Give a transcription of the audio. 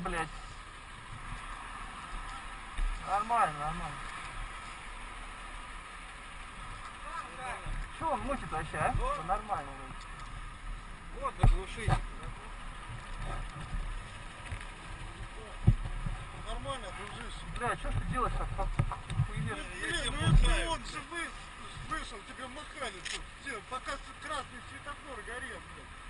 блядь. Нормально, нормально. Чего он мутит вообще, а? Да нормально вроде. Вот заглушить. Нормально, дружище. Бля, что ты делаешь так? Блин, ну он же вышел, тебе махали тут. Пока красный светофор горел, блядь.